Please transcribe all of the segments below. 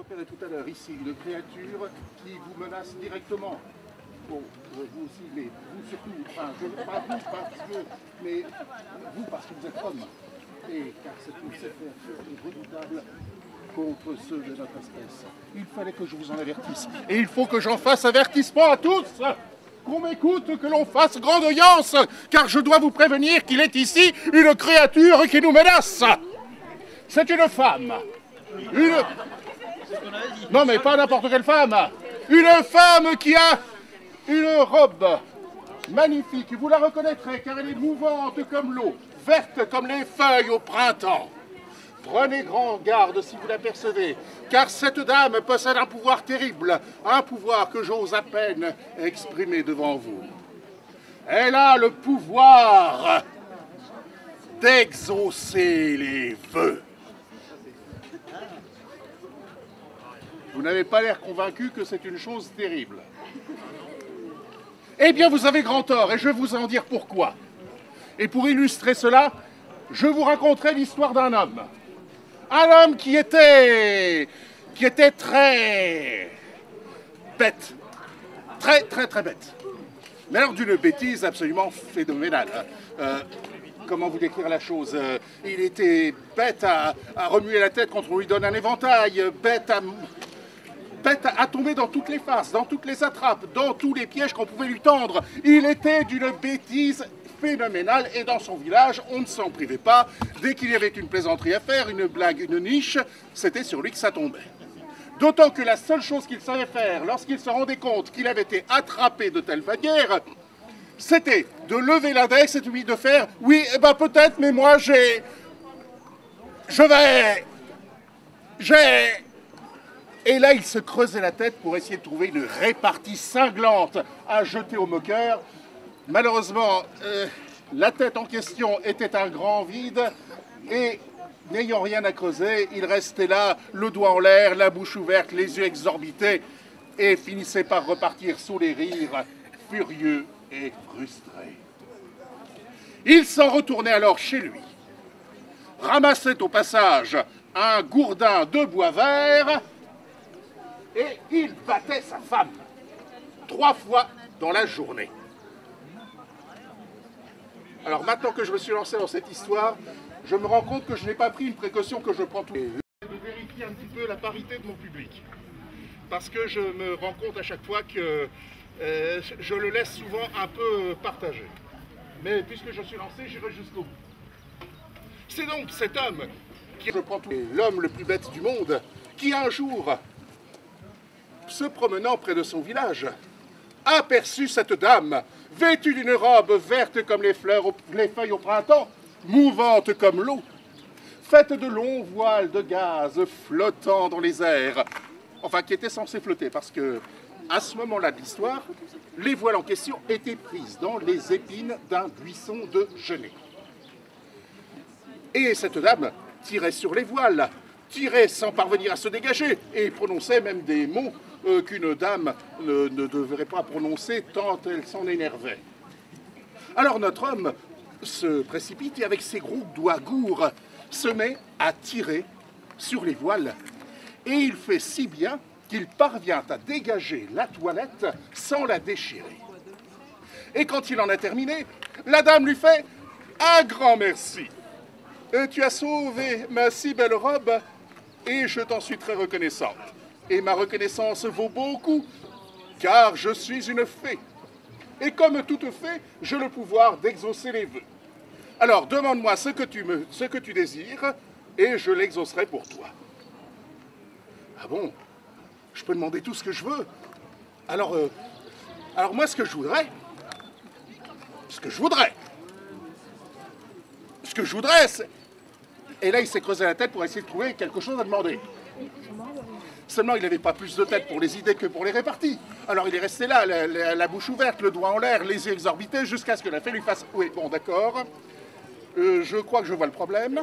repéré tout à l'heure ici une créature qui vous menace directement. Bon, vous aussi, mais vous surtout, enfin, pas vous parce que, mais vous parce que vous êtes homme. Et car cette créature est redoutable contre ceux de notre espèce. Il fallait que je vous en avertisse. Et il faut que j'en fasse avertissement à tous. Qu'on m'écoute, que l'on fasse grande audience, car je dois vous prévenir qu'il est ici une créature qui nous menace. C'est une femme. Non mais pas n'importe quelle femme. Une femme qui a une robe magnifique. Vous la reconnaîtrez car elle est mouvante comme l'eau, verte comme les feuilles au printemps. Prenez grand garde si vous l'apercevez, car cette dame possède un pouvoir terrible, un pouvoir que j'ose à peine exprimer devant vous. Elle a le pouvoir d'exaucer les vœux. Vous n'avez pas l'air convaincu que c'est une chose terrible. Eh bien, vous avez grand tort, et je vais vous en dire pourquoi. Et pour illustrer cela, je vous raconterai l'histoire d'un homme. Un homme qui était très bête. Très bête. Mais alors d'une bêtise absolument phénoménale. Comment vous décrire la chose? Il était bête à remuer la tête quand on lui donne un éventail, bête à tomber dans toutes les faces, dans toutes les attrapes, dans tous les pièges qu'on pouvait lui tendre. Il était d'une bêtise phénoménale et dans son village, on ne s'en privait pas. Dès qu'il y avait une plaisanterie à faire, une blague, une niche, c'était sur lui que ça tombait. D'autant que la seule chose qu'il savait faire lorsqu'il se rendait compte qu'il avait été attrapé de telle manière, c'était de lever l'index et de faire « Oui, eh ben peut-être, mais moi j'ai... Et là, il se creusait la tête pour essayer de trouver une répartie cinglante à jeter au moqueur. Malheureusement, la tête en question était un grand vide et, n'ayant rien à creuser, il restait là, le doigt en l'air, la bouche ouverte, les yeux exorbités et finissait par repartir sous les rires, furieux et frustré. Il s'en retournait alors chez lui, ramassait au passage un gourdin de bois vert et il battait sa femme 3 fois dans la journée. Alors maintenant que je me suis lancé dans cette histoire, je me rends compte que je n'ai pas pris une précaution que je prends tous les jours. De vérifier un petit peu la parité de mon public. Parce que je me rends compte à chaque fois que je le laisse souvent un peu partagé. Mais puisque je suis lancé, j'irai jusqu'au bout. C'est donc cet homme, qui je prends l'homme le plus bête du monde, qui un jour, se promenant près de son village, aperçut cette dame, vêtue d'une robe verte comme les feuilles au printemps, mouvante comme l'eau, faite de longs voiles de gaz flottant dans les airs, enfin qui étaient censés flotter, parce que à ce moment-là de l'histoire, les voiles en question étaient prises dans les épines d'un buisson de genêt. Et cette dame tirait sur les voiles, tirait sans parvenir à se dégager, et prononçait même des mots qu'une dame ne devrait pas prononcer tant elle s'en énervait. Alors notre homme se précipite et avec ses gros doigts gourds se met à tirer sur les voiles. Et il fait si bien qu'il parvient à dégager la toilette sans la déchirer. Et quand il en a terminé, la dame lui fait un grand merci. Tu as sauvé ma si belle robe et je t'en suis très reconnaissante. Et ma reconnaissance vaut beaucoup, car je suis une fée. Et comme toute fée, j'ai le pouvoir d'exaucer les vœux. Alors, demande-moi ce que tu désires, et je l'exaucerai pour toi. Ah bon? Je peux demander tout ce que je veux? Alors moi, ce que je voudrais, c'est... Et là, il s'est creusé la tête pour essayer de trouver quelque chose à demander. Seulement, il n'avait pas plus de tête pour les idées que pour les réparties. Alors, il est resté là, la bouche ouverte, le doigt en l'air, les yeux exorbités, jusqu'à ce que la fée lui fasse... Oui, bon, d'accord. Je crois que je vois le problème.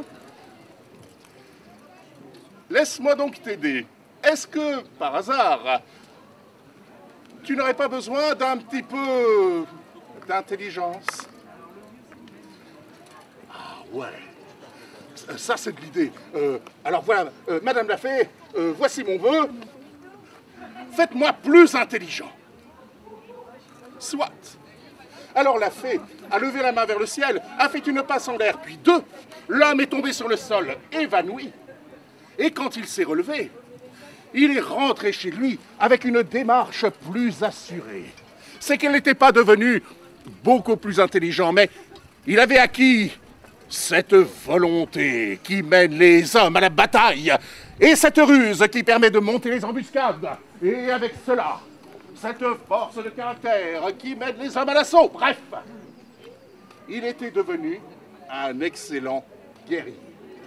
Laisse-moi donc t'aider. Est-ce que, par hasard, tu n'aurais pas besoin d'un petit peu d'intelligence? Ah ouais. ça c'est de l'idée. Alors voilà, Madame la Fée, voici mon vœu. Faites-moi plus intelligent. Soit. Alors la Fée a levé la main vers le ciel, a fait une passe en l'air, puis deux. L'homme est tombé sur le sol, évanoui. Et quand il s'est relevé, il est rentré chez lui avec une démarche plus assurée. C'est qu'il n'était pas devenu beaucoup plus intelligent, mais il avait acquis cette volonté qui mène les hommes à la bataille et cette ruse qui permet de monter les embuscades. Et avec cela, cette force de caractère qui mène les hommes à l'assaut. Bref, il était devenu un excellent guerrier.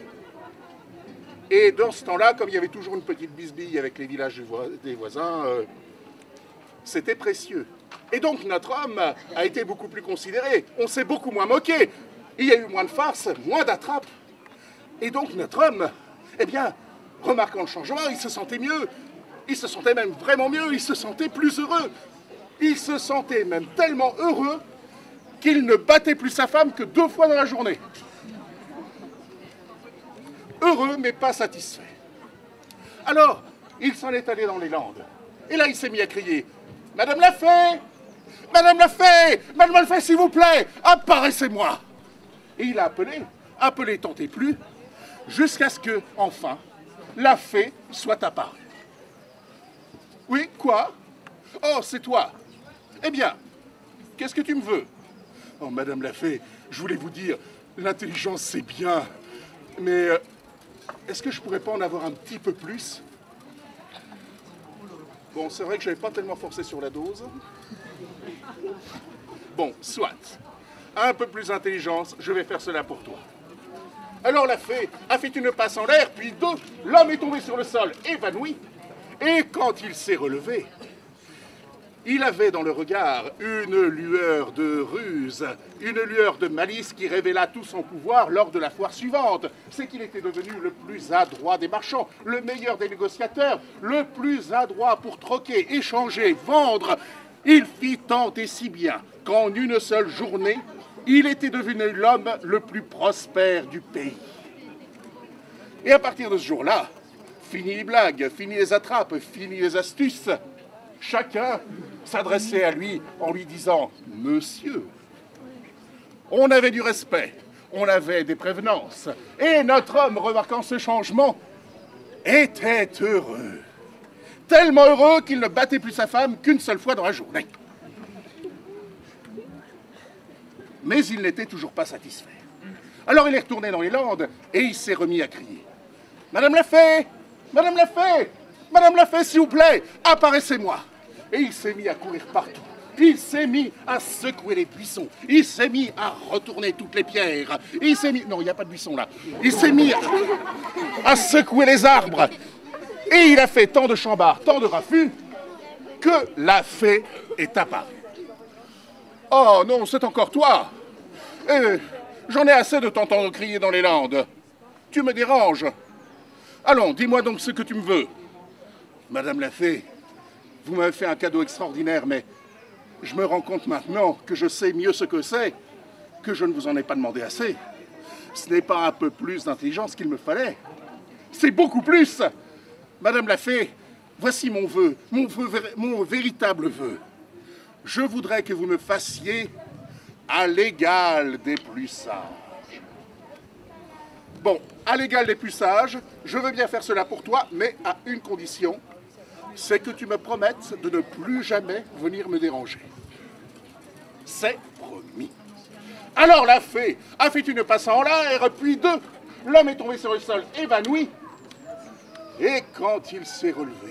Et dans ce temps-là, comme il y avait toujours une petite bisbille avec les villages des voisins, c'était précieux. Et donc notre homme a été beaucoup plus considéré. On s'est beaucoup moins moqué. Il y a eu moins de farces, moins d'attrapes. Et donc notre homme, eh bien, remarquant le changement, il se sentait mieux. Il se sentait même vraiment mieux, il se sentait plus heureux. Il se sentait même tellement heureux qu'il ne battait plus sa femme que 2 fois dans la journée. Heureux, mais pas satisfait. Alors, il s'en est allé dans les Landes. Et là, il s'est mis à crier « Madame la Fée! Madame la Fée! Madame la Fée, s'il vous plaît! Apparaissez-moi » Et il a appelé tant et plus, jusqu'à ce que, enfin, la Fée soit apparue. « Oui, quoi? Oh, c'est toi. Eh bien, qu'est-ce que tu me veux? Oh, Madame la Fée, je voulais vous dire, l'intelligence, c'est bien, mais est-ce que je pourrais pas en avoir un petit peu plus? Bon, c'est vrai que je n'avais pas tellement forcé sur la dose. Bon, soit. Un peu plus d'intelligence, je vais faire cela pour toi. » Alors la Fée a fait une passe en l'air, puis 2. L'homme est tombé sur le sol, évanoui. Et quand il s'est relevé, il avait dans le regard une lueur de ruse, une lueur de malice qui révéla tout son pouvoir lors de la foire suivante. C'est qu'il était devenu le plus adroit des marchands, le meilleur des négociateurs, le plus adroit pour troquer, échanger, vendre. Il fit tant et si bien qu'en une seule journée, il était devenu l'homme le plus prospère du pays. Et à partir de ce jour-là, fini les blagues, fini les attrapes, fini les astuces. Chacun s'adressait à lui en lui disant « Monsieur ». On avait du respect, on avait des prévenances. Et notre homme, remarquant ce changement, était heureux. Tellement heureux qu'il ne battait plus sa femme qu'une seule fois dans la journée. Mais il n'était toujours pas satisfait. Alors il est retourné dans les Landes et il s'est remis à crier « Madame la Fée! Madame la Fée! Madame la Fée, s'il vous plaît, apparaissez-moi » Et il s'est mis à courir partout. Il s'est mis à secouer les buissons. Il s'est mis à retourner toutes les pierres. Il s'est mis... Non, il n'y a pas de buisson là. Il s'est mis à secouer les arbres. Et il a fait tant de chambards, tant de raffus, que la Fée est apparue. « Oh non, c'est encore toi. J'en ai assez de t'entendre crier dans les Landes. Tu me déranges. Allons, dis-moi donc ce que tu me veux. » Madame la Fée, vous m'avez fait un cadeau extraordinaire, mais je me rends compte maintenant que je sais mieux ce que c'est, que je ne vous en ai pas demandé assez. Ce n'est pas un peu plus d'intelligence qu'il me fallait. C'est beaucoup plus. Madame la Fée, voici mon vœu, mon véritable vœu. Je voudrais que vous me fassiez à l'égal des plus sages. Bon, à l'égal des plus sages, je veux bien faire cela pour toi, mais à une condition, c'est que tu me promettes de ne plus jamais venir me déranger. C'est promis. Alors la Fée a fait une passe en l'air, puis 2. L'homme est tombé sur le sol, évanoui. Et quand il s'est relevé,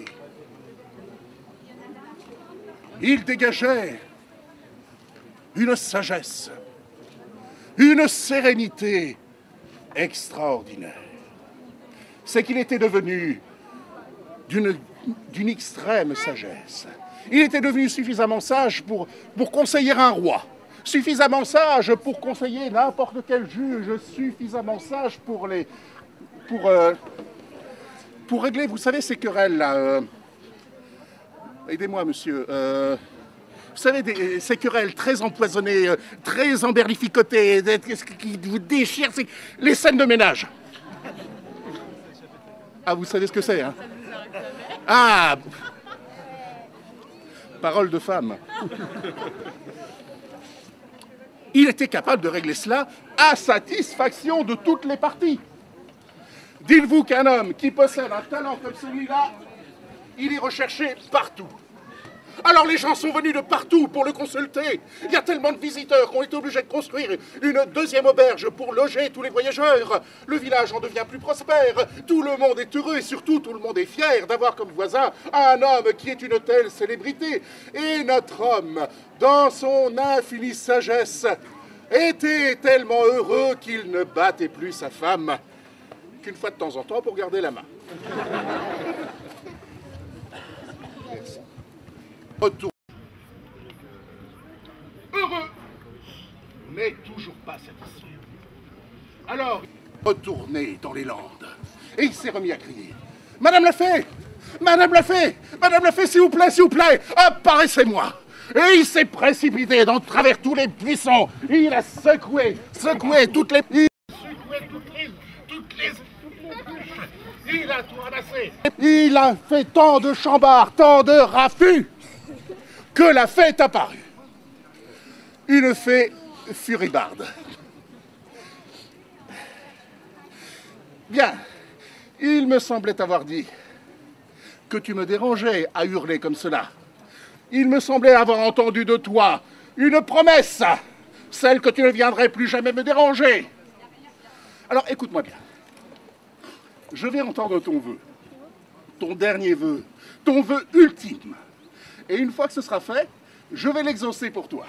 il dégageait une sagesse, une sérénité extraordinaire. C'est qu'il était devenu d'une extrême sagesse. Il était devenu suffisamment sage pour conseiller un roi, suffisamment sage pour conseiller n'importe quel juge, suffisamment sage pour régler, vous savez, ces querelles là. Aidez-moi, monsieur. Vous savez, ces querelles très empoisonnées, très emberlificotées, qui vous déchirent, c'est les scènes de ménage. Ah, vous savez ce que c'est, hein? Ah! Parole de femme. Il était capable de régler cela à satisfaction de toutes les parties. Dites-vous qu'un homme qui possède un talent comme celui-là, il est recherché partout. Alors les gens sont venus de partout pour le consulter. Il y a tellement de visiteurs qu'on est obligé de construire une deuxième auberge pour loger tous les voyageurs. Le village en devient plus prospère. Tout le monde est heureux et surtout tout le monde est fier d'avoir comme voisin un homme qui est une telle célébrité. Et notre homme, dans son infinie sagesse, était tellement heureux qu'il ne battait plus sa femme qu'une fois de temps en temps pour garder la main. Retour. Heureux, mais toujours pas satisfait. Alors, il est retourné dans les Landes et il s'est remis à crier. Madame la fée, Madame la fée, Madame la fée, s'il vous plaît, apparaissez-moi. Et il s'est précipité dans travers tous les buissons. Il a secoué toutes les... Il a tout ramassé. Il a fait tant de chambards, tant de raffus, que la fée est apparue. Une fée furibarde. Bien, il me semblait avoir dit que tu me dérangeais à hurler comme cela. Il me semblait avoir entendu de toi une promesse, celle que tu ne viendrais plus jamais me déranger. Alors écoute-moi bien. Je vais entendre ton vœu, ton dernier vœu, ton vœu ultime. Et une fois que ce sera fait, je vais l'exaucer pour toi.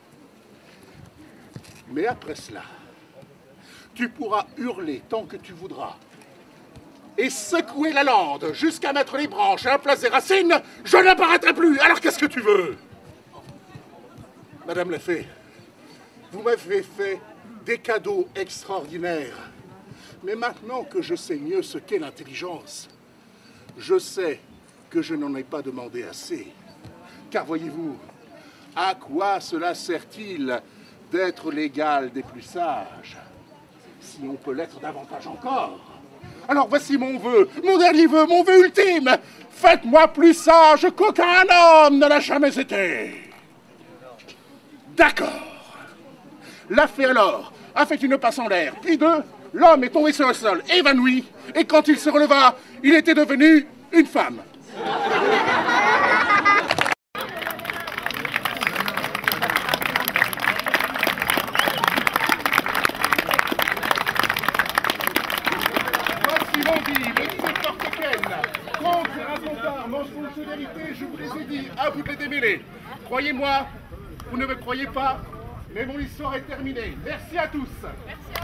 Mais après cela, tu pourras hurler tant que tu voudras. Et secouer la lande jusqu'à mettre les branches à la place des racines, je n'apparaîtrai plus. Alors qu'est-ce que tu veux? Madame la fée, vous m'avez fait des cadeaux extraordinaires. Mais maintenant que je sais mieux ce qu'est l'intelligence, je sais que je n'en ai pas demandé assez. Car voyez-vous, à quoi cela sert-il d'être l'égal des plus sages, si on peut l'être davantage encore? Alors voici mon vœu, mon dernier vœu, mon vœu ultime. Faites-moi plus sage qu'aucun homme ne l'a jamais été. D'accord. La fée alors a fait une passe en l'air, puis deux. L'homme est tombé sur le sol, évanoui, et quand il se releva, il était devenu une femme. Voici mon dit, le directeur Coquenne. Contre et racontard, mensonges de vérité, je vous les ai dit, à vous de les démêler. Croyez-moi, vous ne me croyez pas, mais mon histoire est terminée. Merci à tous. Merci.